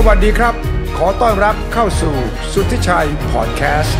วัสดีครับขอต้อนรับเข้าสู่สุทธิชัยพอดแคสต์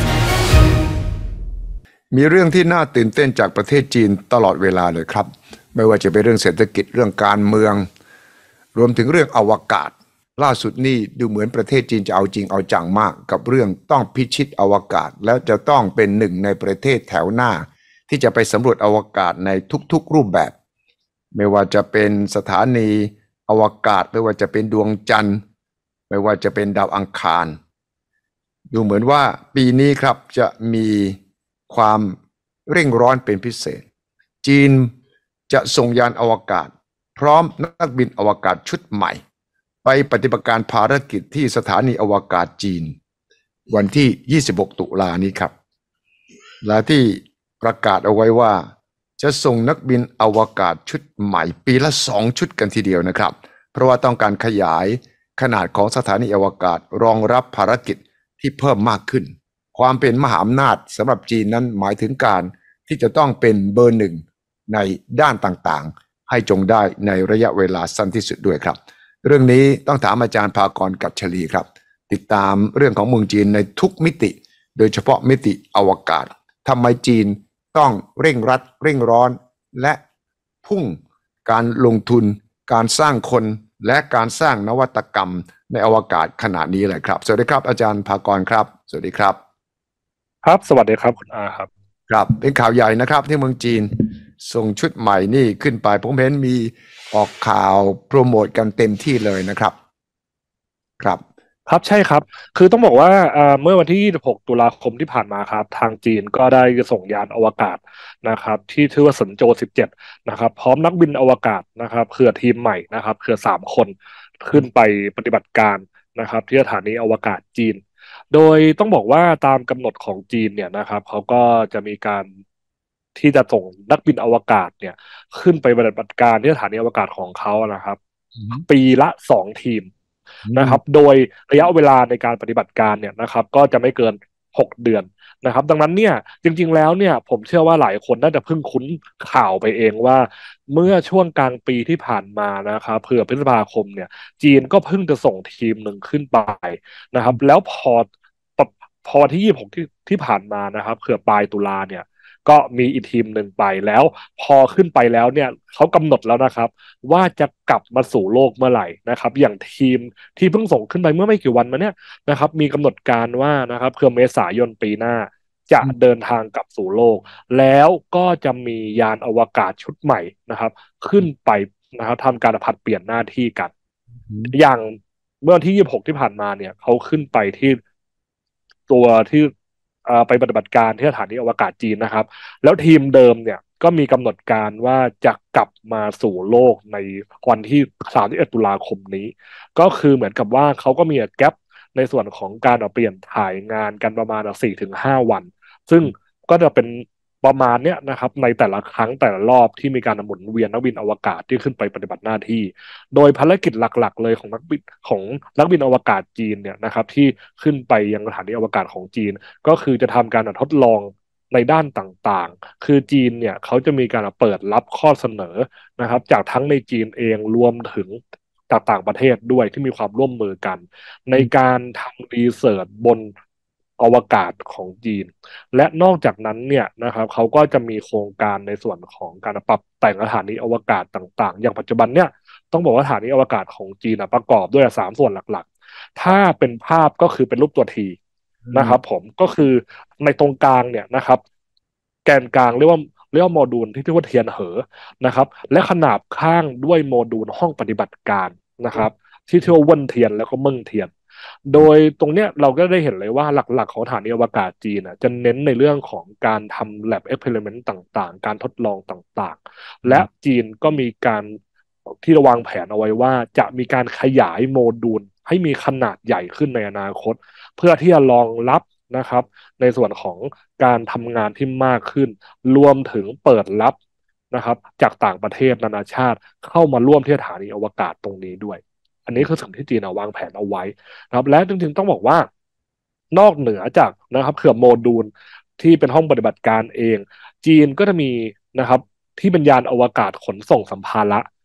มีเรื่องที่น่าตื่นเต้นจากประเทศจีนตลอดเวลาเลยครับไม่ว่าจะเป็นเรื่องเศรษฐกิจเรื่องการเมืองรวมถึงเรื่องอวกาศล่าสุดนี่ดูเหมือนประเทศจีนจะเอาจริงเอาจังมากกับเรื่องต้องพิชิตอวกาศแล้วจะต้องเป็นหนึ่งในประเทศแถวหน้าที่จะไปสำรวจอวกาศในทุกๆรูปแบบไม่ว่าจะเป็นสถานีอวกาศไม่ว่าจะเป็นดวงจันทร์ไม่ว่าจะเป็นดาวอังคารดูเหมือนว่าปีนี้ครับจะมีความเร่งร้อนเป็นพิเศษจีนจะส่งยานอวกาศพร้อมนักบินอวกาศชุดใหม่ไปปฏิบัติการภารกิจที่สถานีอวกาศจีนวันที่26ตุลานี้ครับและที่ประกาศเอาไว้ว่าจะส่งนักบินอวกาศชุดใหม่ปีละ2ชุดกันทีเดียวนะครับเพราะว่าต้องการขยายขนาดของสถานีอวกาศรองรับภารกิจที่เพิ่มมากขึ้นความเป็นมหาอำนาจสำหรับจีนนั้นหมายถึงการที่จะต้องเป็นเบอร์หนึ่งในด้านต่างๆให้จงได้ในระยะเวลาสั้นที่สุดด้วยครับเรื่องนี้ต้องถามอาจารย์ภากร กัจฉลีครับติดตามเรื่องของเมืองจีนในทุกมิติโดยเฉพาะมิติอวกาศทำไมจีนต้องเร่งรัดเร่งร้อนและพุ่งการลงทุนการสร้างคนและการสร้างนวัตกรรมในอวกาศขนาดนี้เลยครับสวัสดีครับอาจารย์ภากรครับสวัสดีครับครับสวัสดีครับคุณอาครับครับเป็นข่าวใหญ่นะครับที่เมืองจีนส่งชุดใหม่นี่ขึ้นไปผมเห็นมีออกข่าวโปรโมทกันเต็มที่เลยนะครับครับครับใช่ครับคือต้องบอกว่าเมื่อวันที่26ตุลาคมที่ผ่านมาครับทางจีนก็ได้ส่งยานอวกาศนะครับที่ชื่อว่าเซินโจว17นะครับพร้อมนักบินอวกาศนะครับเครือทีมใหม่นะครับเครือ3คนขึ้นไปปฏิบัติการนะครับที่สถานีอวกาศจีนโดยต้องบอกว่าตามกำหนดของจีนเนี่ยนะครับเขาก็จะมีการที่จะส่งนักบินอวกาศเนี่ยขึ้นไปปฏิบัติการที่สถานีอวกาศของเขานะครับปีละ2 ทีมนะครับโดยระยะเวลาในการปฏิบัติการเนี่ยนะครับก็จะไม่เกิน6 เดือนนะครับดังนั้นเนี่ยจริงๆแล้วเนี่ยผมเชื่อว่าหลายคนน่าจะเพิ่งคุ้นข่าวไปเองว่าเมื่อช่วงกลางปีที่ผ่านมานะครับเผื่อพฤษภาคมเนี่ยจีนก็เพิ่งจะส่งทีมหนึ่งขึ้นไปนะครับแล้วพอวันที่26ที่ผ่านมานะครับเผื่อปลายตุลาเนี่ยก็มีอีกทีมหนึ่งไปแล้วพอขึ้นไปแล้วเนี่ยเขากำหนดแล้วนะครับว่าจะกลับมาสู่โลกเมื่อไหร่นะครับอย่างทีมที่เพิ่งส่งขึ้นไปเมื่อไม่กี่วันมาเนี่ยนะครับมีกำหนดการว่านะครับคือเมษายนปีหน้าจะเดินทางกลับสู่โลกแล้วก็จะมียานอวกาศชุดใหม่นะครับขึ้นไปนะครับทำการผลัดเปลี่ยนหน้าที่กันอย่างเมื่อวันที่26ที่ผ่านมาเนี่ยเขาขึ้นไปที่ตัวที่ไปปฏิบัติการที่สถานีอวกาศจีนนะครับแล้วทีมเดิมเนี่ยก็มีกำหนดการว่าจะกลับมาสู่โลกในวันที่31ตุลาคมนี้ก็คือเหมือนกับว่าเขาก็มีแกปในส่วนของการเปลี่ยนถ่ายงานกันประมาณ4 ถึง 5 วันซึ่งก็จะเป็นประมาณเนี้ยนะครับในแต่ละครั้งแต่ละรอบที่มีการหมุนเวียนนักบินอวกาศที่ขึ้นไปปฏิบัติหน้าที่โดยภารกิจหลักๆเลยของนักบินอวกาศจีนเนี่ยนะครับที่ขึ้นไปยังสถานีอวกาศของจีนก็คือจะทำการทดลองในด้านต่างๆคือจีนเนี่ยเขาจะมีการเปิดรับข้อเสนอนะครับจากทั้งในจีนเองรวมถึงจากต่างประเทศด้วยที่มีความร่วมมือกันในการทำรีเสิร์ชบนอวกาศของจีนและนอกจากนั้นเนี่ยนะครับเขาก็จะมีโครงการในส่วนของการปรับแต่งสถานีอวกาศต่างๆอย่างปัจจุบันเนี่ยต้องบอกว่าสถานีอวกาศของจีนประกอบด้วย3 ส่วนหลักๆถ้าเป็นภาพก็คือเป็นรูปตัวทีนะครับผมก็คือในตรงกลางเนี่ยนะครับแกนกลางเรียกว่าโมดูลที่เรียกว่าเทียนเหอนะครับและขนาบข้างด้วยโมดูลห้องปฏิบัติการนะครับที่เรียกว่าเว่นเทียนแล้วก็เมิ่งเทียนโดยตรงเนี้ยเราก็ได้เห็นเลยว่าหลักๆของสถานีอวกาศจีนจะเน้นในเรื่องของการทำ lab experiment ต่างๆการทดลองต่างๆและจีนก็มีการที่วางแผนเอาไว้ว่าจะมีการขยายโมดูลให้มีขนาดใหญ่ขึ้นในอนาคตเพื่อที่จะรองรับนะครับในส่วนของการทำงานที่มากขึ้นรวมถึงเปิดรับนะครับจากต่างประเทศนานาชาติเข้ามาร่วมที่สถานีอวกาศตรงนี้ด้วยอันนี้คือสิ่งที่จีนวางแผนเอาไว้นะครับและจริงๆต้องบอกว่านอกเหนือจากนะครับเครือโมดูลที่เป็นห้องปฏิบัติการเองจีนก็จะมีนะครับที่เป็นยานอวกาศขนส่งสัมภาระ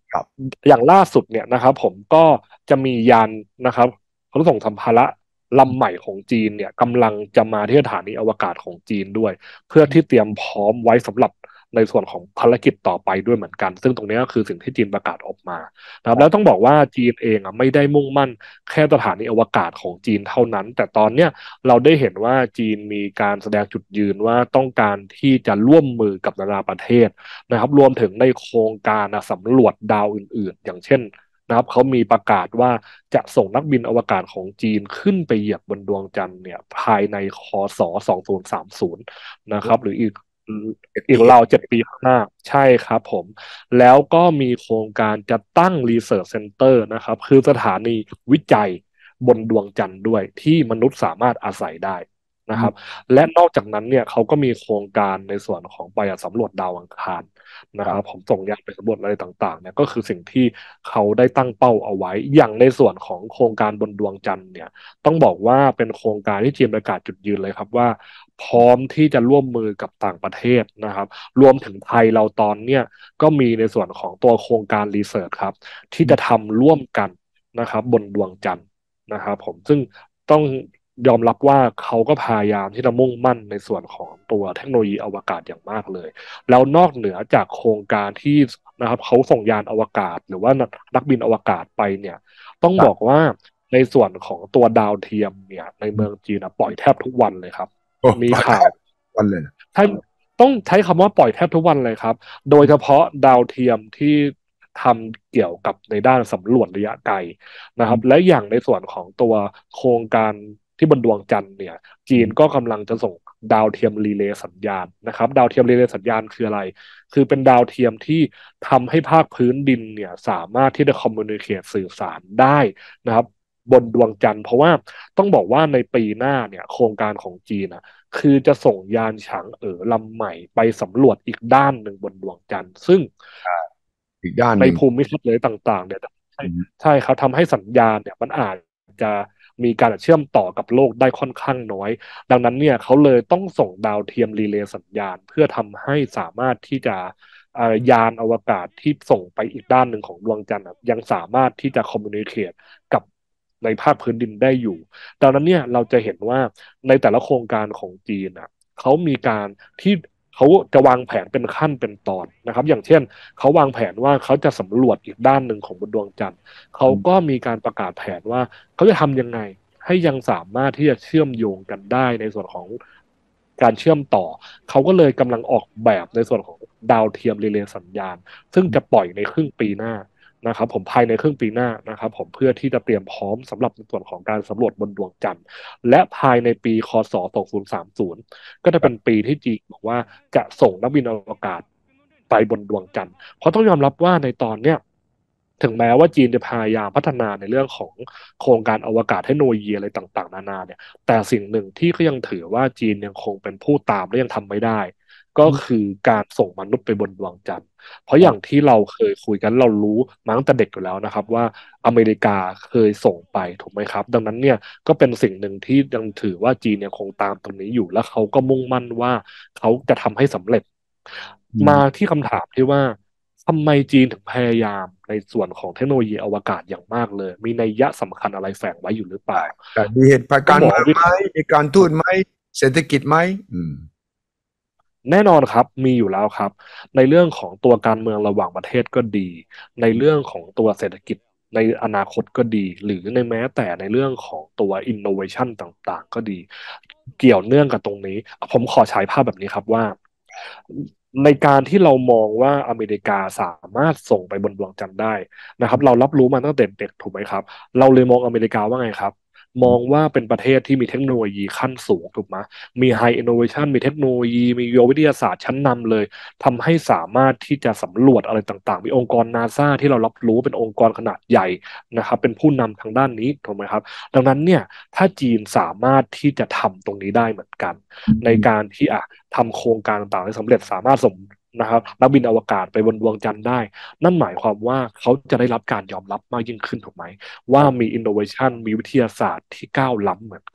ครับอย่างล่าสุดเนี่ยนะครับผมก็จะมียานนะครับขนส่งสัมภาระลำใหม่ของจีนเนี่ยกำลังจะมาที่สถานีอวกาศของจีนด้วยเพื่อที่เตรียมพร้อมไว้สำหรับในส่วนของภารกิจต่อไปด้วยเหมือนกันซึ่งตรงนี้ก็คือสิ่งที่จีนประกาศออกมานะครับแล้วต้องบอกว่าจีนเองอ่ะไม่ได้มุ่งมั่นแค่สถานีอวกาศของจีนเท่านั้นแต่ตอนเนี้ยเราได้เห็นว่าจีนมีการแสดงจุดยืนว่าต้องการที่จะร่วมมือกับนานาประเทศ นะครับรวมถึงในโครงการสำรวจดาวอื่นๆอย่างเช่นนะครับเขามีประกาศว่าจะส่งนักบินอวกาศของจีนขึ้นไปเหยียบบนดวงจันทร์เนี่ยภายในคศ2030นะครับหรืออีกราว7 ปีข้างหน้าใช่ครับผมแล้วก็มีโครงการจะตั้ง Research Center นะครับคือสถานีวิจัยบนดวงจันทร์ด้วยที่มนุษย์สามารถอาศัยได้นะครับ และนอกจากนั้นเนี่ยเขาก็มีโครงการในส่วนของไปสำรวจดาวอังคารนะครับผมส่งยานไปสำรวจอะไรต่างๆเนี่ยก็คือสิ่งที่เขาได้ตั้งเป้าเอาไว้อย่างในส่วนของโครงการบนดวงจันทร์เนี่ยต้องบอกว่าเป็นโครงการที่จีนประกาศจุดยืนเลยครับว่าพร้อมที่จะร่วมมือกับต่างประเทศนะครับรวมถึงไทยเราตอนเนี่ยก็มีในส่วนของตัวโครงการรีเสิร์ชครับที่จะทำร่วมกันนะครับบนดวงจันทร์นะครับผมซึ่งต้อง ยอมรับว่าเขาก็พยายามที่จะมุ่งมั่นในส่วนของตัวเทคโนโลยีอวกาศอย่างมากเลย แล้วนอกเหนือจากโครงการที่นะครับเขาส่งยานอวกาศหรือว่านักบินอวกาศไปเนี่ยต้องครับบอกว่าในส่วนของตัวดาวเทียมเนี่ยในเมืองจีนปล่อยแทบทุกวันเลยครับโอ้มีปลายแทข่าวบวันเลยนะใช่ต้องใช้คำว่าปล่อยแทบทุกวันเลยครับโดยเฉพาะดาวเทียมที่ทำเกี่ยวกับในด้านสำรวจระยะไกล นะครับและอย่างในส่วนของตัวโครงการที่บนดวงจันทร์เนี่ยจีนก็กำลังจะส่งดาวเทียมรีเลย์สัญญาณนะครับดาวเทียมรีเลย์สัญญาณคืออะไรคือเป็นดาวเทียมที่ทำให้ภาคพื้นดินเนี่ยสามารถที่จะคอมมูนิเคตสื่อสารได้นะครับบนดวงจันทร์เพราะว่าต้องบอกว่าในปีหน้าเนี่ยโครงการของจีนคือจะส่งยานฉางลำใหม่ไปสำรวจอีกด้านหนึ่งบนดวงจันทร์ซึ่งอีกด้านหนึ่งในภูมิทัศน์เลยต่างๆเนี่ยใช่อืมใช่ครับทำให้สัญญาณเนี่ยมันอาจจะมีการเชื่อมต่อกับโลกได้ค่อนข้างน้อยดังนั้นเนี่ยเขาเลยต้องส่งดาวเทียมรีเลย์สัญญาณเพื่อทำให้สามารถที่จะยานอวกาศที่ส่งไปอีกด้านหนึ่งของดวงจันทร์ยังสามารถที่จะคอมมูนิเคตกับในภาคพื้นดินได้อยู่ดังนั้นเนี่ยเราจะเห็นว่าในแต่ละโครงการของจีนเขามีการที่เขาจะวางแผนเป็นขั้นเป็นตอนนะครับอย่างเช่นเขาวางแผนว่าเขาจะสำรวจอีกด้านหนึ่งของบนดวงจันทร์เขาก็มีการประกาศแผนว่าเขาจะทำยังไงให้ยังสามารถที่จะเชื่อมโยงกันได้ในส่วนของการเชื่อมต่อเขาก็เลยกำลังออกแบบในส่วนของดาวเทียมรีเลย์สัญญาณซึ่งจะปล่อยในครึ่งปีหน้านะครับผมภายในครึ่งปีหน้านะครับผมเพื่อที่จะเตรียมพร้อมสำหรับในส่วนของการสำรวจบนดวงจันทร์และภายในปีคศ2030ก็จะเป็นปีที่จีนบอกว่าจะส่งนักบินอวกาศไปบนดวงจันทร์เพราะต้องยอมรับว่าในตอนเนี้ยถึงแม้ว่าจีนจะพยายามพัฒนาในเรื่องของโครงการอวกาศเทคโนโลยีอะไรต่างๆนานาเนี่ยแต่สิ่งหนึ่งที่ก็ยังถือว่าจีนยังคงเป็นผู้ตามและยังทำไม่ได้ก็คือการส่งมนุษย์ไปบนดวงจันทร์ เพราะอย่างที่เราเคยคุยกันเรารู้มาตั้งแต่เด็กอยู่แล้วนะครับว่าอเมริกาเคยส่งไปถูกไหมครับดังนั้นเนี่ยก็เป็นสิ่งหนึ่งที่ยังถือว่าจีนยังคงตามตรงนี้อยู่และเขาก็มุ่งมั่นว่าเขาจะทำให้สำเร็จมาอืมที่คำถามที่ว่าทำไมจีนถึงพยายามในส่วนของเทคโนโลยีอวกาศอย่างมากเลยมีนัยยะสำคัญอะไรแฝงไว้อยู่หรือเปล่าแต่มีเหตุผลต้องการเมืองไหมบอกว่าวิเคราะห์มีการทูตไหมเศรษฐกิจไหมอืมแน่นอนครับมีอยู่แล้วครับในเรื่องของตัวการเมืองระหว่างประเทศก็ดีในเรื่องของตัวเศรษฐกิจในอนาคตก็ดีหรือในแม้แต่ในเรื่องของตัว innovation ต่างๆก็ดีเกี่ยวเนื่องกับตรงนี้ผมขอฉายภาพแบบนี้ครับว่าในการที่เรามองว่าอเมริกาสามารถส่งไปบนดวงจันทร์ได้นะครับเรารับรู้มาตั้งแต่เด็กถูกไหมครับเราเลยมองอเมริกาว่าไงครับมองว่าเป็นประเทศที่มีเทคโนโลยีขั้นสูงถูกไหม มี High Innovation มีเทคโนโลยีมีวิทยาศาสตร์ชั้นนำเลยทำให้สามารถที่จะสำรวจอะไรต่างๆมีองค์กรนาซาที่เรารับรู้เป็นองค์กรขนาดใหญ่นะครับเป็นผู้นำทางด้านนี้ถูกไหมครับดังนั้นเนี่ยถ้าจีนสามารถที่จะทำตรงนี้ได้เหมือนกันในการที่ทำโครงการต่างๆให้สำเร็จสามารถส่งนะครับนักบินอวกาศไปบนดวงจันทร์ได้นั่นหมายความว่าเขาจะได้รับการยอมรับมากยิ่งขึ้นถูกไหมว่ามี innovation มีวิทยาศาสตร์ที่ก้าวล้ำเหมือนกัน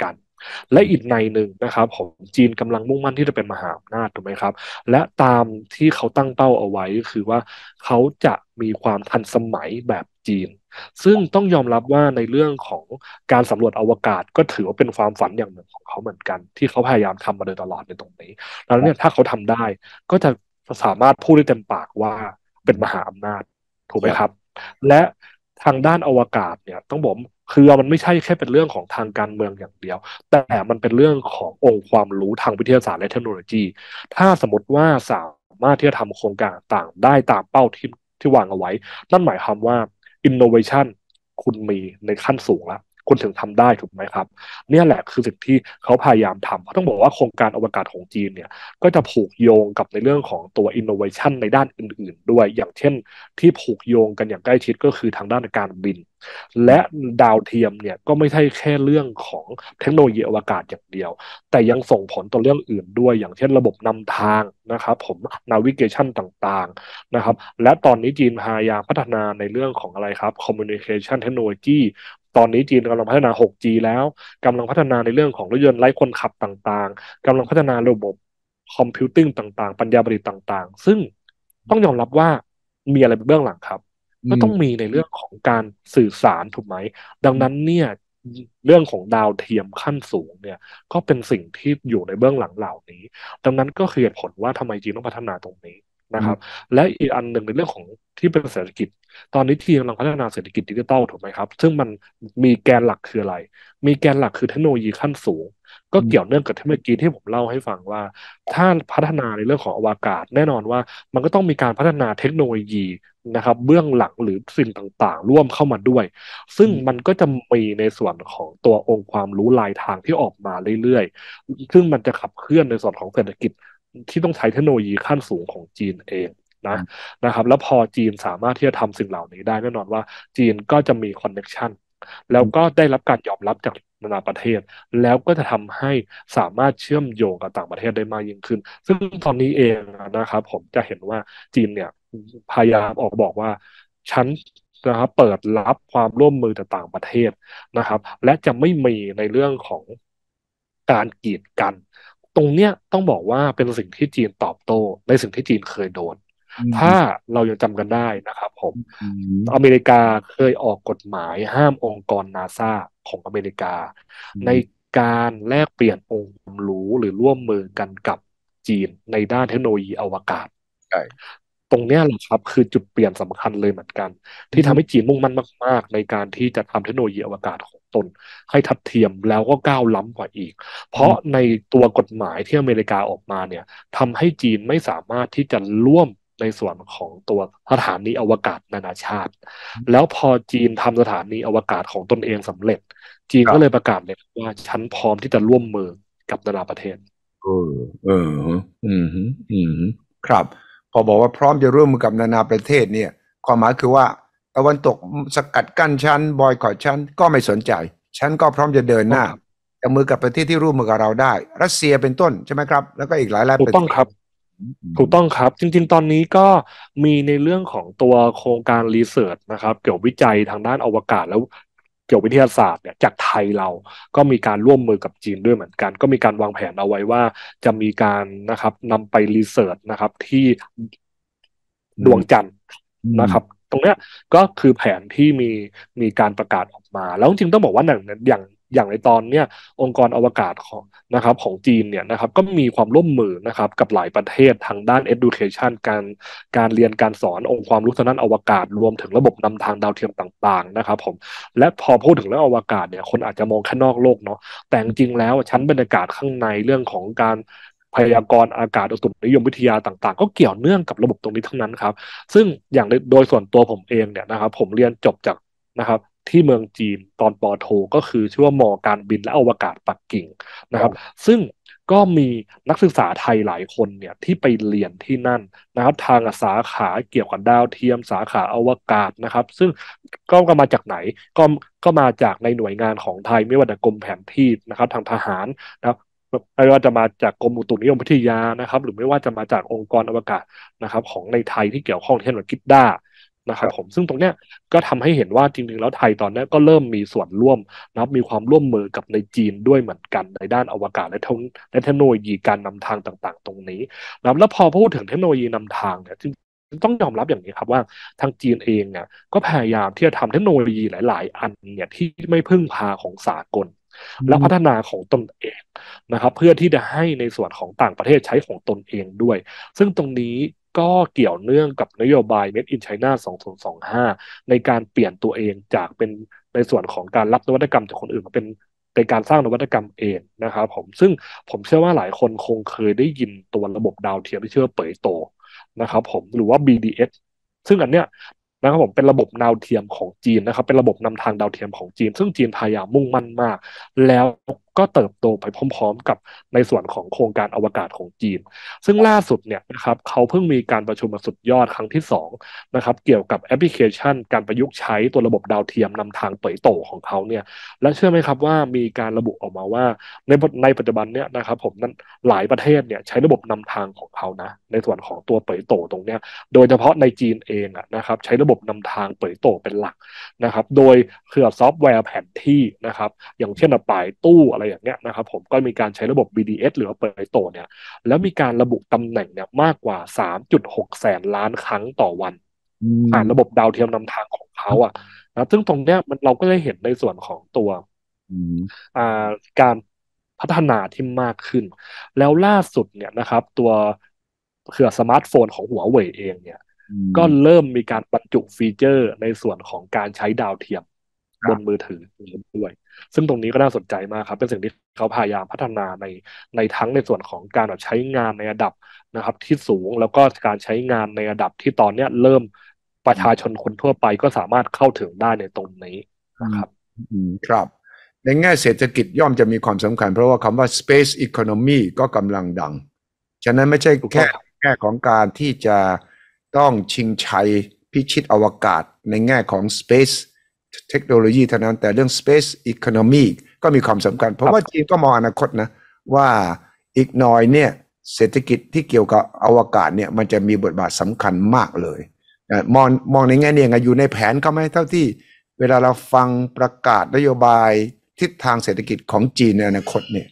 และอีกในหนึ่งนะครับผมจีนกำลังมุ่งมั่นที่จะเป็นมหาอำนาจถูกไหมครับและตามที่เขาตั้งเป้าเอาไว้ก็คือว่าเขาจะมีความทันสมัยแบบจีนซึ่งต้องยอมรับว่าในเรื่องของการสำรวจอวกาศก็ถือว่าเป็นความฝันอย่างหนึ่งของเขาเหมือนกันที่เขาพยายามทำมาโดยตลอดในตรงนี้แล้วเนี่ยถ้าเขาทำได้ก็จะสามารถพูดได้เต็มปากว่าเป็นมหาอำนาจถูกไหมครับ และทางด้านอวกาศเนี่ยต้องบอกคือมันไม่ใช่แค่เป็นเรื่องของทางการเมืองอย่างเดียวแต่มันเป็นเรื่องขององค์ความรู้ทางวิทยาศาสตร์และเทคโนโลยีถ้าสมมติว่าสามารถที่จะทำโครงการต่างได้ตามเป้าที่วางเอาไว้นั่นหมายความว่า innovation คุณมีในขั้นสูงแล้วคุณถึงทำได้ถูกไหมครับเนี่ยแหละคือสิ่งที่เขาพยายามทำเพราะต้องบอกว่าโครงการอวกาศของจีนเนี่ยก็จะผูกโยงกับในเรื่องของตัว innovation ในด้านอื่นๆด้วยอย่างเช่น ที่ผูกโยงกันอย่างใกล้ชิดก็คือทางด้านการบินและดาวเทียมเนี่ยก็ไม่ใช่แค่เรื่องของเทคโนโลยีอวกาศอย่างเดียวแต่ยังส่งผลต่อเรื่องอื่นด้วยอย่างเช่นระบบนำทางนะครับผมนาวิเกชันต่างๆนะครับและตอนนี้จีนพยายามพัฒนาในเรื่องของอะไรครับ communication technology ตอนนี้จีนกำลังพัฒนา 6G แล้วกำลังพัฒนาในเรื่องของรถยนต์ไร้คนขับต่างๆกำลังพัฒนาระบบคอมพิวติ้งต่างๆปัญญาประดิษฐ์ต่างๆซึ่งต้องยอมรับว่า มีอะไรเป็นเบื้องหลังครับก็ต้องมีในเรื่องของการสื่อสารถูกไหมดังนั้นเนี่ยเรื่องของดาวเทียมขั้นสูงเนี่ยก็เป็นสิ่งที่อยู่ในเบื้องหลังเหล่านี้ดังนั้นก็คือเหตุผลว่าทำไมจีนต้องพัฒนาตรงนี้นะครับและอีกอันหนึ่งในเรื่องของที่เป็นเศรษฐกิจตอนนี้จีนกำลังพัฒนาเศรษฐกิจดิจิทัลถูกไหมครับซึ่งมันมีแกนหลักคืออะไรมีแกนหลักคือเทคโนโลยีขั้นสูงก็เกี่ยวเนื่องกับที่เมื่อกี้ที่ผมเล่าให้ฟังว่าถ้าพัฒนาในเรื่องของอวกาศแน่นอนว่ามันก็ต้องมีการพัฒนาเทคโนโลยีนะครับเบื้องหลังหรือสิ่งต่างๆร่วมเข้ามาด้วยซึ่งมันก็จะมีในส่วนของตัวองค์ความรู้ลายทางที่ออกมาเรื่อยๆซึ่งมันจะขับเคลื่อนในส่วนของเศรษฐกิจที่ต้องใช้เทคโนโลยีขั้นสูงของจีนเองนะนะครับแล้วพอจีนสามารถที่จะทำสิ่งเหล่านี้ได้แน่นอนว่าจีนก็จะมีคอนเน็กชันแล้วก็ได้รับการยอมรับจากนานาประเทศแล้วก็จะทำให้สามารถเชื่อมโยงกับต่างประเทศได้มากยิ่งขึ้นซึ่งตอนนี้เองนะครับผมจะเห็นว่าจีนเนี่ยพยายามออกบอกว่าฉันนะครับเปิดรับความร่วมมือจากต่างประเทศนะครับและจะไม่มีในเรื่องของการกีดกันตรงเนี้ยต้องบอกว่าเป็นสิ่งที่จีนตอบโต้ในสิ่งที่จีนเคยโดนถ้าเรายังจำกันได้นะครับผมอเมริกาเคยออกกฎหมายห้ามองค์กรนาซาของอเมริกาในการแลกเปลี่ยนองค์ความรู้หรือร่วมมือกันกับจีนในด้านเทคโนโลยีอวกาศใช่ตรงเนี้ยแหละครับคือจุดเปลี่ยนสำคัญเลยเหมือนกันที่ทำให้จีนมุ่งมั่นมากๆในการที่จะทำเทคโนโลยีอวกาศของตนให้ทัดเทียมแล้วก็ก้าวล้ำกว่าอีกเพราะในตัวกฎหมายที่อเมริกาออกมาเนี่ยทำให้จีนไม่สามารถที่จะร่วมในส่วนของตัวสถานีอวกาศนานาชาติแล้วพอจีนทำสถานีอวกาศของตนเองสำเร็จจีนก็เลยประกาศเลยว่าฉันพร้อมที่จะร่วมมือกับนานาประเทศเออเออครับพอบอกว่าพร้อมจะร่วมมือกับนานาประเทศเนี่ยความหมายคือว่าตะวันตกสกัดกั้นฉันบอยคอตฉันก็ไม่สนใจฉันก็พร้อมจะเดินหน้าจับมือกับประเทศที่ร่วมมือกับเราได้รัสเซียเป็นต้นใช่ไหมครับแล้วก็อีกหลายๆถูประเทศกต้องครับ ถูกต้องครับจริงๆตอนนี้ก็มีในเรื่องของตัวโครงการรีเสิร์ชนะครับเกี่ยววิจัยทางด้านอวกาศแล้วเกี่ยววิทยาศาสตร์เนี่ยจากไทยเราก็มีการร่วมมือกับจีนด้วยเหมือนกันก็มีการวางแผนเอาไว้ว่าจะมีการนะครับนำไปรีเสิร์ชนะครับที่ดวงจันทร์นะครับตรงเนี้ยก็คือแผนที่มีการประกาศออกมาแล้วจริงๆต้องบอกว่าอย่างในตอนเนี้ยองค์กรอวกาศของนะครับของจีนเนี่ยนะครับก็มีความร่วมมือนะครับกับหลายประเทศทางด้าน education การเรียนการสอนองค์ความรู้ทางด้านอวกาศรวมถึงระบบนำทางดาวเทียมต่างๆนะครับผมและพอพูดถึงเรื่องอวกาศเนี่ยคนอาจจะมองแค่นอกโลกเนาะแต่จริงๆแล้วชั้นบรรยากาศข้างในเรื่องของการพยากรณ์อากาศอุตุนิยมวิทยาต่างๆก็เกี่ยวเนื่องกับระบบตรงนี้ทั้งนั้นครับซึ่งอย่างโดยส่วนตัวผมเองเนี่ยนะครับผมเรียนจบจากนะครับที่เมืองจีนตอนปอโทก็คือชื่อว่ามอการบินและอวกาศปักกิ่งนะครับซึ่งก็มีนักศึกษาไทยหลายคนเนี่ยที่ไปเรียนที่นั่นนะครับทางสาขาเกี่ยวกับดาวเทียมสาขาอวกาศนะครับซึ่งก็มาจากไหนก็ก็มาจากในหน่วยงานของไทยไม่ว่าจะกรมแผนที่นะครับทางทหารนะครับไม่ว่าจะมาจากกรมอุตุนิยมวิทยานะครับหรือไม่ว่าจะมาจากองค์กรอวกาศนะครับของในไทยที่เกี่ยวข้องเช่นแบบกิด้านะครับผมซึ่งตรงเนี้ยก็ทำให้เห็นว่าจริงๆแล้วไทยตอนเนี้ยก็เริ่มมีส่วนร่วมนะครับมีความร่วมมือกับในจีนด้วยเหมือนกันในด้านอวกาศและเทคโนโลยีการนำทางต่างๆตรงนี้นะครับแล้วพอพูดถึงเทคโนโลยีนำทางเนี่ยจริงต้องยอมรับอย่างนี้ครับว่าทางจีนเองเนี่ยก็พยายามที่จะทำเทคโนโลยีหลายๆอันเนี่ยที่ไม่พึ่งพาของสากลและพัฒนาของตนเองนะครับเพื่อที่จะให้ในส่วนของต่างประเทศใช้ของตนเองด้วยซึ่งตรงนี้ก็เกี่ยวเนื่องกับนโยบาย Made in China 2025ในการเปลี่ยนตัวเองจากเป็นในส่วนของการรับนวัตกรรมจากคนอื่นมาเป็นการสร้างนวัตกรรมเองนะครับผมซึ่งผมเชื่อว่าหลายคนคงเคยได้ยินตัวระบบดาวเทียมที่ชื่อว่าเป๋ยโตนะครับผมหรือว่า BDS ซึ่งอันเนี้ยนะครับผมเป็นระบบดาวเทียมของจีนนะครับเป็นระบบนำทางดาวเทียมของจีนซึ่งจีนพยายามมุ่งมั่นมากแล้วก็เติบโตไปพร้อมๆกับในส่วนของโครงการอวกาศของจีนซึ่งล่าสุดเนี่ยนะครับเขาเพิ่งมีการประชุมสุดยอดครั้งที่สองนะครับเกี่ยวกับแอปพลิเคชันการประยุกต์ใช้ตัวระบบดาวเทียมนำทางเป๋ยโตของเขาเนี่ยและเชื่อไหมครับว่ามีการระบุออกมาว่าในปัจจุบันเนี่ยนะครับผมนั้นหลายประเทศเนี่ยใช้ระบบนำทางของเขานะในส่วนของตัวเป๋ยโตตรงเนี้ย โดยเฉพาะในจีนเองนะครับใช้ระบบนำทางเป๋ยโตเป็นหลักนะครับโดยเครือซอฟต์แวร์แผนที่นะครับอย่างเช่นป่ายตู้อะไรอย่างเงี้ยนะครับผมก็มีการใช้ระบบ BDS หรือว่าเป๋ยโตเนี่ยแล้วมีการระบุตำแหน่งเนี่ยมากกว่า3.6แสนล้านครั้งต่อวันอืผ่านระบมบดาวเทียมนำทางของเขานะซึ่งตรงเนี้ยเราก็ได้เห็นในส่วนของตัวอืมอ่าการพัฒนาที่มากขึ้นแล้วล่าสุดเนี่ยนะครับตัวเครือสมาร์ทโฟนของหัวเว่ยเองเนี่ยอืก็มเริ่มมีการบรรจุฟีเจอร์ในส่วนของการใช้ดาวเทียมครับบนมือถือด้วยซึ่งตรงนี้ก็น่าสนใจมากครับเป็นสิ่งที่เขาพยายามพัฒนาในทั้งในส่วนของการแบบใช้งานในระดับนะครับที่สูงแล้วก็การใช้งานในระดับที่ตอนเนี้ยเริ่มประชาชนคนทั่วไปก็สามารถเข้าถึงได้ในตรงนี้อืมนะครับอืมครับในแง่เศรษฐกิจย่อมจะมีความสำคัญเพราะว่าคำว่า space economy ก็กำลังดังฉะนั้นไม่ใช่แค่ถูกต้องครับแง่ของการที่จะต้องชิงชัยพิชิตอวกาศในแง่ของ space เทคโนโลยีเท่านั้นแต่เรื่อง space economy ก็มีความสำคัญเพคราะว่ารับจีนก็มองอนาคตนะว่าอีกหน่อยเนี่ยเศรษฐกิจที่เกี่ยวกับอวกาศเนี่ยมันจะมีบทบาทสำคัญมากเลยมองในแง่นี้ยังไงอยู่ในแผนเขาไหมเท่าที่เวลาเราฟังประกาศนโยบายทิศทางเศรษฐกิจของจีนในอนาคตเนี่ย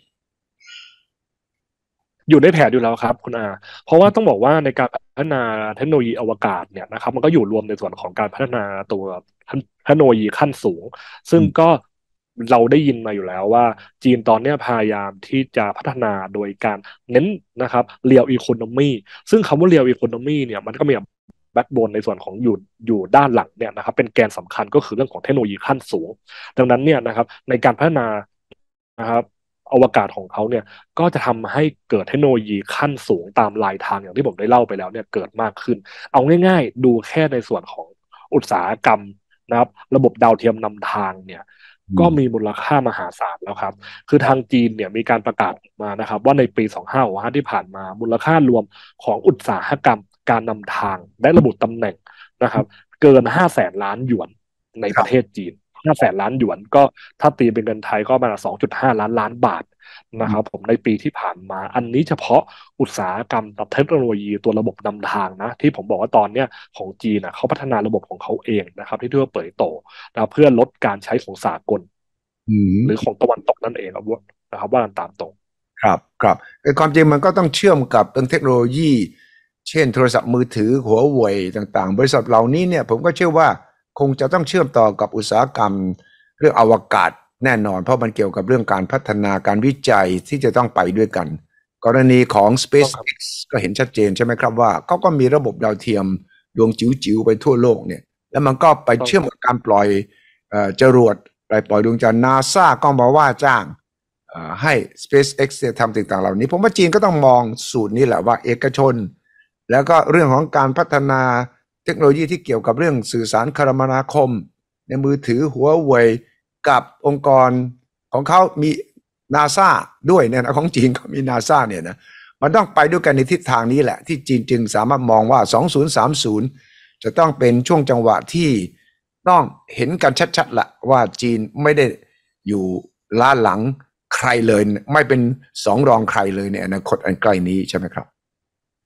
อยู่ในแผนอยู่แล้วครับคุณอาเพราะว่าต้องบอกว่าในการพัฒนาเทคโนโลยีอวกาศเนี่ยนะครับมันก็อยู่รวมในส่วนของการพัฒนาตัวเทคโนโลยีขั้นสูงซึ่งก็เราได้ยินมาอยู่แล้วว่าจีนตอนเนี้ยพยายามที่จะพัฒนาโดยการเน้นนะครับเรียลอีโคโนมีซึ่งคำว่าเรียลอีโคโนมีเนี่ยมันก็มีแบ็กโบนในส่วนของอยู่ด้านหลังเนี่ยนะครับเป็นแกนสำคัญก็คือเรื่องของเทคโนโลยีขั้นสูงดังนั้นเนี่ยนะครับในการพัฒนานะครับอวกาศของเขาเนี่ยก็จะทำให้เกิดเทคโนโลยีขั้นสูงตามลายทางอย่างที่ผมได้เล่าไปแล้วเนี่ยเกิดมากขึ้นเอาง่ายๆดูแค่ในส่วนของอุตสาหกรรมนะครับระบบดาวเทียมนำทางเนี่ยก็มีมูลค่ามหาศาลแล้วครับคือทางจีนเนี่ยมีการประกาศออกมานะครับว่าในปี2565ที่ผ่านมามูลค่ารวมของอุตสาหกรรมการนำทางได้ระบุตำแหน่งนะครับเกิน500,000 ล้านหยวนในประเทศจีน500,000 ล้านหยวนก็ถ้าตีเป็นเงินไทยก็ประมาณ2.5 ล้านล้านบาทนะครับผมในปีที่ผ่านมาอันนี้เฉพาะอุตสาหกรรมเทคโนโลยีตัวระบบนำทางนะที่ผมบอกว่าตอนเนี้ยของจีนเขาพัฒนาระบบของเขาเองนะครับที่เรียกว่าเปิดโตนะเพื่อลดการใช้ของสากลอืมหรือของตะวันตกนั่นเองนะครับว่ากันตามตรงครับครับแต่ความจริงมันก็ต้องเชื่อมกับเรื่องเทคโนโลยีเช่นโทรศัพท์มือถือหัวเว่ยต่างๆบริษัทเหล่านี้เนี่ยผมก็เชื่อว่าคงจะต้องเชื่อมต่อกับอุตสาหกรรมเรื่องอวกาศแน่นอนเพราะมันเกี่ยวกับเรื่องการพัฒนาการวิจัยที่จะต้องไปด้วยกันกรณีของต้องครับ SpaceX ก็เห็นชัดเจนใช่ไหมครับว่าเขาก็มีระบบดาวเทียมดวงจิ๋วๆไปทั่วโลกเนี่ยแล้วมันก็ไปต้องเชื่อมกับการปล่อยจรวดปล่อยดวงจันทร์ NASA ก็มาว่าจ้างให้ SpaceX เนี่ยทำต่างๆเหล่านี้ผมว่าจีนก็ต้องมองสูตรนี้แหละว่าเอกชนแล้วก็เรื่องของการพัฒนาเทคโนโลยีที่เกี่ยวกับเรื่องสื่อสารคมนาคมในมือถือหัวเว่ยกับองค์กรของเขามี NASA ด้วยเนี่ยนะของจีนก็มี NASA เนี่ยนะมันต้องไปด้วยกันในทิศทางนี้แหละที่จีนจึงสามารถมองว่า2030จะต้องเป็นช่วงจังหวะที่ต้องเห็นกันชัดๆละว่าจีนไม่ได้อยู่ล้าหลังใครเลยไม่เป็นสองรองใครเลยในอนาคตอันใกล้นี้ใช่ไหมครับ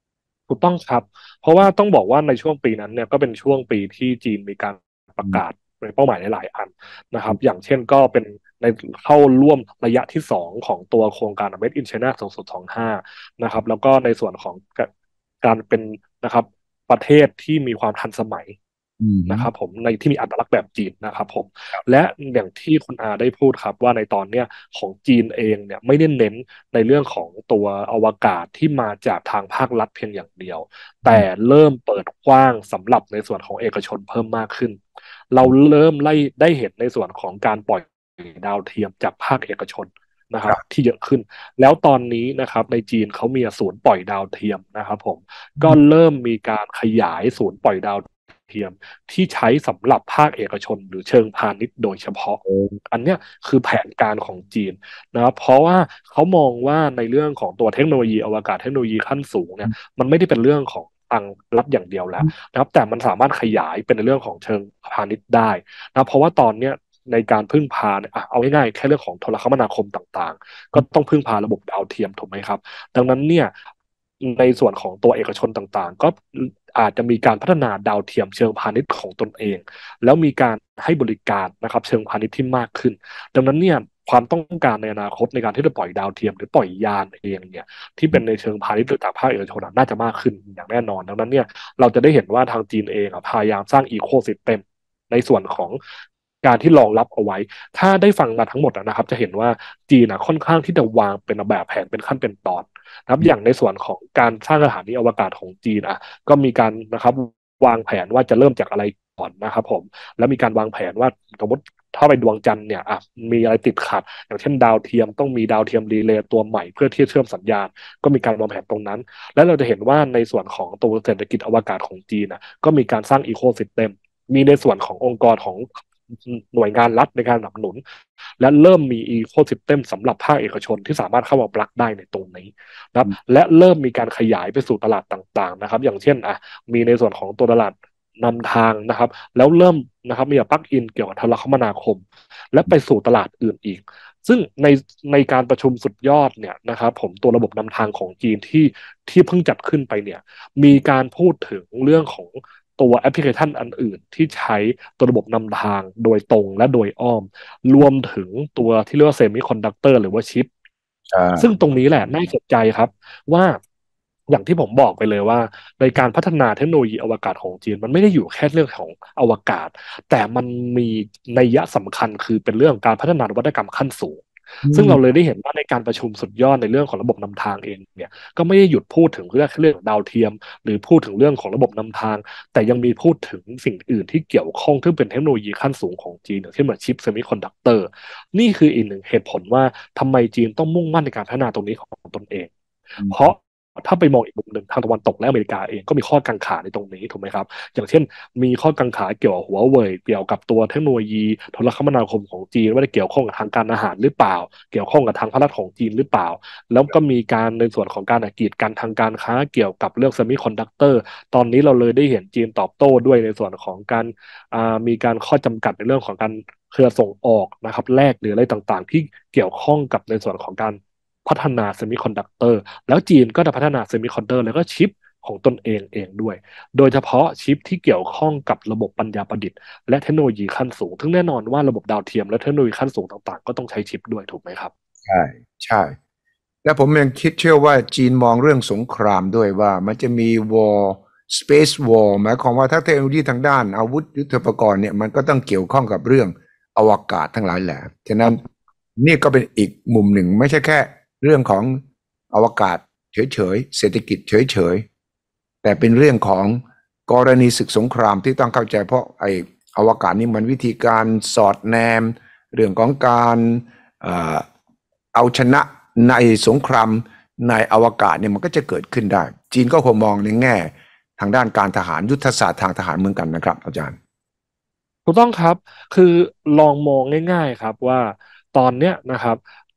ถูกต้องครับเพราะว่าต้องบอกว่าในช่วงปีนั้นเนี่ยก็เป็นช่วงปีที่จีนมีการประกาศในเป้าหมายหลายๆอันนะครับอย่างเช่นก็เป็นในเข้าร่วมระยะที่2ของตัวโครงการ Made in China 2025นะครับแล้วก็ในส่วนของการเป็นนะครับประเทศที่มีความทันสมัยอืมนะครับผมในที่มีอัตลักษณ์แบบจีนนะครับผมและอย่างที่คุณอาได้พูดครับว่าในตอนเนี้ยของจีนเองเนี่ยไม่ได้เน้นในเรื่องของตัวอวกาศที่มาจากทางภาครัฐเพียงอย่างเดียวแต่เริ่มเปิดกว้างสำหรับในส่วนของเอกชนเพิ่มมากขึ้นเราเริ่มได้เห็นในส่วนของการปล่อยดาวเทียมจากภาคเอกชนนะครับที่เยอะขึ้นแล้วตอนนี้นะครับในจีนเขามีศูนย์ปล่อยดาวเทียมนะครับผมก็เริ่มมีการขยายศูนย์ปล่อยดาวเทียมที่ใช้สำหรับภาคเอกชนหรือเชิงพาณิชย์โดยเฉพาะอันเนี้ยคือแผนการของจีนนะครับเพราะว่าเขามองว่าในเรื่องของตัวเทคโนโลยีอวกาศเทคโนโลยีขั้นสูงเนี่ยมันไม่ได้เป็นเรื่องของทางรัฐอย่างเดียวแล้วนะครับแต่มันสามารถขยายเป็นในเรื่องของเชิงพาณิชย์ได้นะเพราะว่าตอนเนี้ยในการพึ่งพาเนี่ยเอาง่ายๆแค่เรื่องของโทรคมนาคมต่างๆก็ต้องพึ่งพาระบบดาวเทียมถูกไหมครับดังนั้นเนี่ยในส่วนของตัวเอกชนต่างๆก็อาจจะมีการพัฒนาดาวเทียมเชิงพาณิชย์ของตนเองแล้วมีการให้บริการนะครับเชิงพาณิชย์ที่มากขึ้นดังนั้นเนี่ยความต้องการในอนาคตในการที่จะปล่อยดาวเทียมหรือปล่อยยานเองเนี่ยที่เป็นในเชิงพาณิชย์หรือจากภาคเอกชนน่าจะมากขึ้นอย่างแน่นอนดังนั้นเนี่ยเราจะได้เห็นว่าทางจีนเองพยายามสร้างอีโคซิสเต็มในส่วนของการที่รองรับเอาไว้ถ้าได้ฟังมาทั้งหมดนะครับจะเห็นว่าจีนค่อนข้างที่จะวางเป็นแบบแผนเป็นขั้นเป็นตอนนะครับอย่างในส่วนของการสร้างสถานีอวกาศของจีนก็มีการนะครับวางแผนว่าจะเริ่มจากอะไรก่อนนะครับผมแล้วมีการวางแผนว่าสมมติถ้าไปดวงจันทร์เนี่ยมีอะไรติดขัดอย่างเช่นดาวเทียมต้องมีดาวเทียมรีเลย์ตัวใหม่เพื่อที่จะเชื่อมสัญญาณก็มีการวางแผนตรงนั้นและเราจะเห็นว่าในส่วนของตัวเศรษฐกิจอวกาศของจีนก็มีการสร้างอีโคซิสเต็มมีในส่วนขององค์กรของหน่วยงานรัฐในการสนับสนุนและเริ่มมีอีโคซิสเต็มสำหรับภาคเอกชนที่สามารถเข้ามาปลักได้ในตรงนี้นะครับและเริ่มมีการขยายไปสู่ตลาดต่างๆนะครับอย่างเช่นมีในส่วนของตัวตลาดนำทางนะครับแล้วเริ่มนะครับมีปลั๊กอินเกี่ยวกับโทรคมนาคมและไปสู่ตลาดอื่นอีกซึ่งในการประชุมสุดยอดเนี่ยนะครับผมตัวระบบนำทางของจีนที่เพิ่งจัดขึ้นไปเนี่ยมีการพูดถึงเรื่องของตัวแอปพลิเคชันอันอื่นที่ใช้ตัวระบบนำทางโดยตรงและโดยอ้อมรวมถึงตัวที่เรียกว่าเซมิคอนดักเตอร์หรือว่าชิปซึ่งตรงนี้แหละน่าสนใจครับว่าอย่างที่ผมบอกไปเลยว่าในการพัฒนาเทคโนโลยีอวกาศของจีนมันไม่ได้อยู่แค่เรื่องของอวกาศแต่มันมีนัยสำคัญคือเป็นเรื่องการพัฒนานวัตกรรมขั้นสูงซึ่งเราเลยได้เห็นว่าในการประชุมสุดยอดในเรื่องของระบบนำทางเองเนี่ยก็ไม่ได้หยุดพูดถึงเรื่องดาวเทียมหรือพูดถึงเรื่องของระบบนำทางแต่ยังมีพูดถึงสิ่งอื่นที่เกี่ยวข้องที่เป็นเทคโนโลยีขั้นสูงของจีนอย่างเช่นเหมือนชิปเซมิคอนดักเตอร์นี่คืออีกหนึ่งเหตุผลว่าทำไมจีนต้องมุ่งมั่นในการพัฒนาตรงนี้ของตนเองเพราะถ้าไปมองอีกมุมหนึ่งทางตะวันตกและอเมริกาเองก็มีข้อกังขาในตรงนี้ถูกไหมครับอย่างเช่นมีข้อกังขาเกี่ยวกับหัวเว่ยเกี่ยวกับตัวเทคโนโลยีโทรคมนาคมของจีนว่าได้เกี่ยวข้องกับทางการอาหารหรือเปล่าเกี่ยวข้องกับทางพาณิชย์ของจีนหรือเปล่าแล้วก็มีการในส่วนของการกีดกันทางการค้าเกี่ยวกับเรื่องเซมิคอนดักเตอร์ตอนนี้เราเลยได้เห็นจีนตอบโต้ด้วยในส่วนของการมีการข้อจำกัดในเรื่องของการเครือส่งออกนะครับแลกหรืออะไรต่างๆที่เกี่ยวข้องกับในส่วนของการพัฒนาเซมิคอนดักเตอร์แล้วจีนก็จะพัฒนาเซมิคอนดักเตอร์แล้วก็ชิปของตนเองด้วยโดยเฉพาะชิปที่เกี่ยวข้องกับระบบปัญญาประดิษฐ์และเทคโนโลยีขั้นสูงซึ่งแน่นอนว่าระบบดาวเทียมและเทคโนโลยีขั้นสูงต่างๆก็ต้องใช้ชิปด้วยถูกไหมครับใช่ใช่และผมยังเชื่อว่าจีนมองเรื่องสงครามด้วยว่ามันจะมี war space war หมายความว่าถ้าเทคโนโลยีทางด้านอาวุธยุทโธปกรณ์เนี่ยมันก็ต้องเกี่ยวข้องกับเรื่องอวกาศทั้งหลายแหละฉะนั้นนี่ก็เป็นอีกมุมหนึ่งไม่ใช่แค่เรื่องของอวกาศเฉยๆเศรษฐกิจเฉยๆแต่เป็นเรื่องของกรณีศึกสงครามที่ต้องเข้าใจเพราะไอ้อวกาศนี่มันวิธีการสอดแนมเรื่องของการเอาชนะในสงครามในอวกาศเนี่ยมันก็จะเกิดขึ้นได้จีนก็คงมองในแง่ทางด้านการทหารยุทธศาสตร์ทางทหารเหมือนกันนะครับอาจารย์ถูกต้องครับคือลองมองง่ายๆครับว่าตอนเนี้ยนะครับ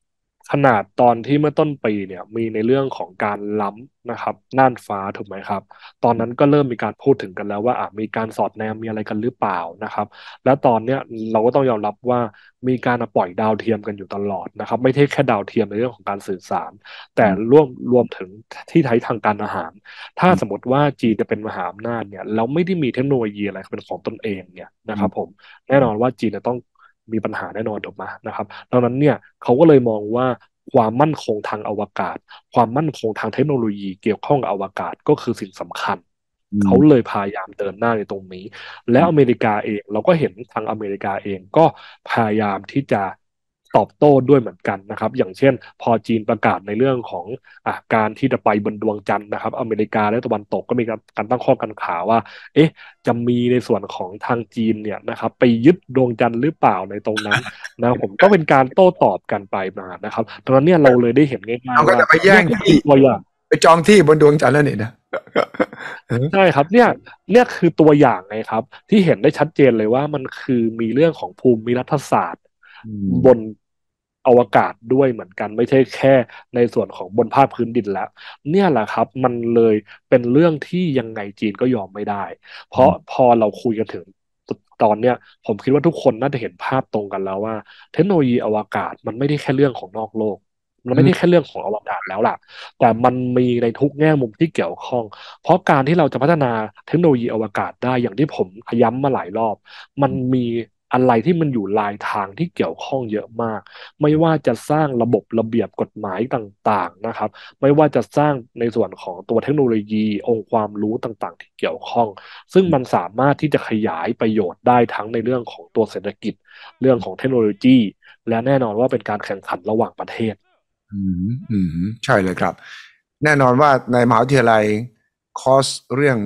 ขนาดตอนที่เมื่อต้นปีเนี่ยมีในเรื่องของการล้ำนะครับน่านฟ้าถูกไหมครับตอนนั้นก็เริ่มมีการพูดถึงกันแล้วว่ามีการสอดแนมมีอะไรกันหรือเปล่านะครับแล้วตอนเนี้ยเราก็ต้องยอมรับว่ามีการปล่อยดาวเทียมกันอยู่ตลอดนะครับไม่ใช่แค่ดาวเทียมในเรื่องของการสื่อสารแต่รวมถึงที่ใช้ทางการอาหารถ้าสมมติว่าจีนจะเป็นมหาอำนาจเนี่ยเราไม่ได้มีเทคโนโลยีอะไรเป็นของตนเองเนี่ยนะครับผมแน่นอนว่าจีนจะต้องมีปัญหาแน่นอนถูกไหมนะครับดังนั้นเนี่ยเขาก็เลยมองว่าความมั่นคงทางอวกาศความมั่นคงทางเทคโนโลยีเกี่ยวข้องกับอวกาศก็คือสิ่งสำคัญเขาเลยพยายามเดินหน้าในตรงนี้และอเมริกาเองเราก็เห็นทางอเมริกาเองก็พยายามที่จะตอบโต้ด้วยเหมือนกันนะครับอย่างเช่นพอจีนประกาศในเรื่องของการที่จะไปบนดวงจันทร์นะครับอเมริกาและตะวันตกก็มีการตั้งข้อกังขาว่าเอ๊ะจะมีในส่วนของทางจีนเนี่ยนะครับไปยึดดวงจันทร์หรือเปล่าในตรงนั้นนะผมก็เป็นการโต้ตอบกันไปมานะครับตอนนั้นเนี่ยเราเลยได้เห็นง่ายๆว่าเราก็จะไปแย่งที่ตัวอย่างไปจองที่บนดวงจันทร์แล้วนี่นะใช่ครับเนี่ยคือตัวอย่างไงครับที่เห็นได้ชัดเจนเลยว่ามันคือมีเรื่องของภูมิรัฐศาสตร์อืบนมอวกาศด้วยเหมือนกันไม่ใช่แค่ในส่วนของบนภาคพื้นดินแล้วเนี่ยแหละครับมันเลยเป็นเรื่องที่ยังไงจีนก็ยอมไม่ได้เพราะพอเราคุยกันถึงตอนเนี้ยผมคิดว่าทุกคนน่าจะเห็นภาพตรงกันแล้วว่าเทคโนโลยีอวกาศมันไม่ได้แค่เรื่องของนอกโลกมันไม่ได้แค่เรื่องของอวกาศแล้วล่ะแต่มันมีในทุกแง่มุมที่เกี่ยวข้อง เพราะการที่เราจะพัฒนาเทคโนโลยีอวกาศได้อย่างที่ผมย้ำมาหลายรอบมันมีอะไรที่มันอยู่ลายทางที่เกี่ยวข้องเยอะมากไม่ว่าจะสร้างระบบระเบียบกฎหมายต่างๆนะครับไม่ว่าจะสร้างในส่วนของตัวเทคโนโลยีองค์ความรู้ต่างๆที่เกี่ยวข้องซึ่งมันสามารถที่จะขยายประโยชน์ได้ทั้งในเรื่องของตัวเศรษฐกิจเรื่องของเทคโนโลยีและแน่นอนว่าเป็นการแข่งขันระหว่างประเทศอืใช่เลยครับแน่นอนว่าในมหาวิทยาลัยคอร์สเรื่อง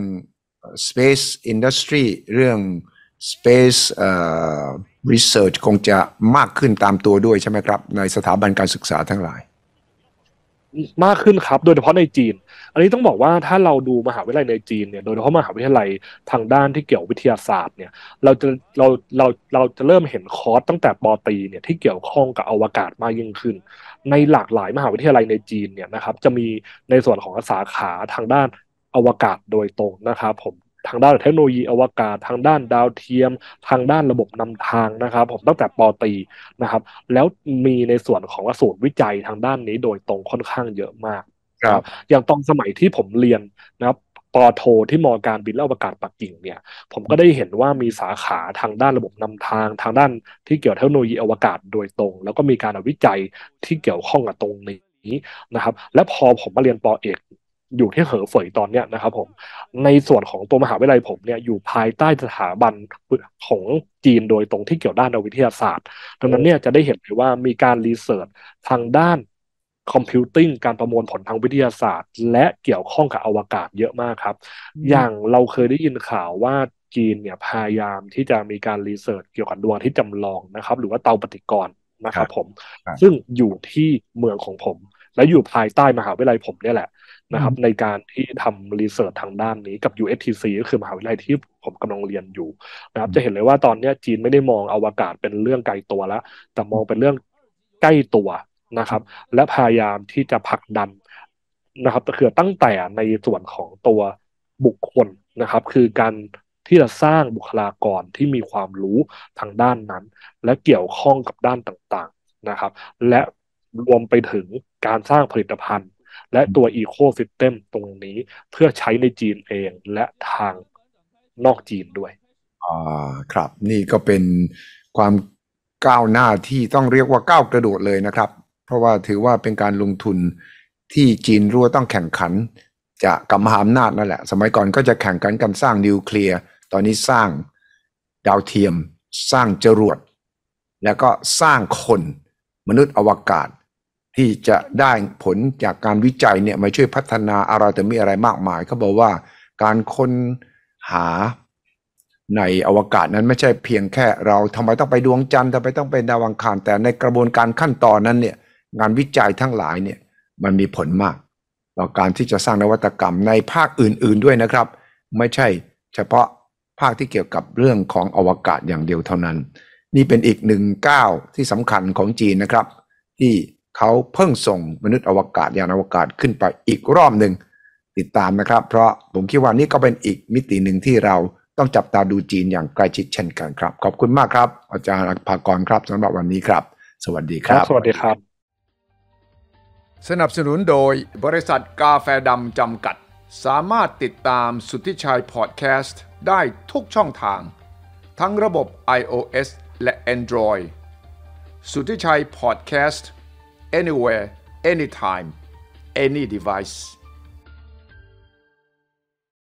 space industry เรื่อง space research คงจะมากขึ้นตามตัวด้วยใช่ไหมครับในสถาบันการศึกษาทั้งหลายมากขึ้นครับโดยเฉพาะในจีนอันนี้ต้องบอกว่าถ้าเราดูมหาวิทยาลัยในจีนเนี่ยโดยเฉพาะมหาวิทยาลัยทางด้านที่เกี่ยววิทยาศาสตร์เนี่ยเราจะเราเราเราจะเริ่มเห็นคอร์สตั้งแต่ปตรีเนี่ยที่เกี่ยวข้องกับอวกาศมากยิ่งขึ้นในหลากหลายมหาวิทยาลัยในจีนเนี่ยนะครับจะมีในส่วนของสาขาทางด้านอวกาศโดยตรงนะครับผมทางด้านเทคโนโลยีอวกาศทางด้านดาวเทียมทางด้านระบบนำทางนะครับผมตั้งแต่ปตรีนะครับ แล้วมีในส่วนของศูนย์วิจัยทางด้านนี้โดยตรงค่อนข้างเยอะมากครับนะครับอย่างตอนสมัยที่ผมเรียนนะครับปอโทที่มอการบินและอวกาศปักกิ่งเนี่ยผมก็ได้เห็นว่ามีสาขาทางด้านระบบนำทางทางด้านที่เกี่ยวเทคโนโลยีอวกาศโดยตรงแล้วก็มีการวิจัยที่เกี่ยวข้องกับตรงนี้นะครับและพอผมมาเรียนปอเอกอยู่ที่เหอเฟยตอนเนี้ยนะครับผมในส่วนของตัวมหาวิทยาลัยผมเนี่ยอยู่ภายใต้สถาบันของจีนโดยตรงที่เกี่ยวด้านวิทยาศาสตร์ ดังนั้นเนี่ยจะได้เห็นเลยว่ามีการรีเสิร์ชทางด้านคอมพิวติ้งการประมวลผลทางวิทยาศาสตร์และเกี่ยวข้องกับอวกาศเยอะมากครับอย่างเราเคยได้ยินข่าวว่าจีนเนี่ยพยายามที่จะมีการรีเสิร์ชเกี่ยวกับดวงอาทิตย์จำลองนะครับหรือว่าเตาปฏิกรณ์นะครับครับผมครับซึ่งอยู่ที่เมืองของผมและอยู่ภายใต้มหาวิทยาลัยผมเนี่ยแหละนะครับในการที่ทำรีเสิร์ชทางด้านนี้กับ USTC ก็คือมหาวิทยาลัยที่ผมกำลังเรียนอยู่นะครับจะเห็นเลยว่าตอนนี้จีนไม่ได้มองอวกาศเป็นเรื่องไกลตัวแล้ว แต่มองเป็นเรื่องใกล้ตัวนะครับและพยายามที่จะผลักดันนะครับคือตั้งแต่ในส่วนของตัวบุคคลนะครับคือการที่จะสร้างบุคลากรที่มีความรู้ทางด้านนั้นและเกี่ยวข้องกับด้านต่างๆนะครับและรวมไปถึงการสร้างผลิตภัณฑ์และตัวอีโค y ิสเต็มตรงนี้เพื่อใช้ในจีนเองและทางนอกจีนด้วยครับนี่ก็เป็นความก้าวหน้าที่ต้องเรียกว่าก้าวกระโดดเลยนะครับเพราะว่าถือว่าเป็นการลงทุนที่จีนรู้ว่าต้องแข่งขันจะกับมหาอำนาจนั่นแหละสมัยก่อนก็จะแข่งกันกันสร้างนิวเคลียร์ตอนนี้สร้างดาวเทียมสร้างจรวดแล้วก็สร้างคนมนุษย์อวกาศที่จะได้ผลจากการวิจัยเนี่ยมาช่วยพัฒนาอะไรแต่มีอะไรมากมายเขาบอกว่าการค้นหาในอวกาศนั้นไม่ใช่เพียงแค่เราทำไมต้องไปดวงจันทร์ทำไมต้องไปดาวอังคารแต่ในกระบวนการขั้นตอนนั้นเนี่ยงานวิจัยทั้งหลายเนี่ยมันมีผลมากต่อการที่จะสร้างนวัตกรรมในภาคอื่นๆด้วยนะครับไม่ใช่เฉพาะภาคที่เกี่ยวกับเรื่องของอวกาศอย่างเดียวเท่านั้นนี่เป็นอีกหนึ่งก้าวที่สำคัญของจีนนะครับที่เขาเพิ่งส่งมนุษย์อวกาศยานอวกาศขึ้นไปอีกรอบหนึ่งติดตามนะครับเพราะผมคิดว่านี่ก็เป็นอีกมิติหนึ่งที่เราต้องจับตาดูจีนอย่างใกล้ชิดเช่นกันครับขอบคุณมากครับอาจารย์ภากรครับสำหรับวันนี้ครับสวัสดีครับสวัสดีครับสนับสนุนโดยบริษัทกาแฟดำจำกัดสามารถติดตามสุทธิชัยพอดแคสต์ได้ทุกช่องทางทั้งระบบ iOS และ Android สุทธิชัยพอดแคสต์ anywhere anytime any device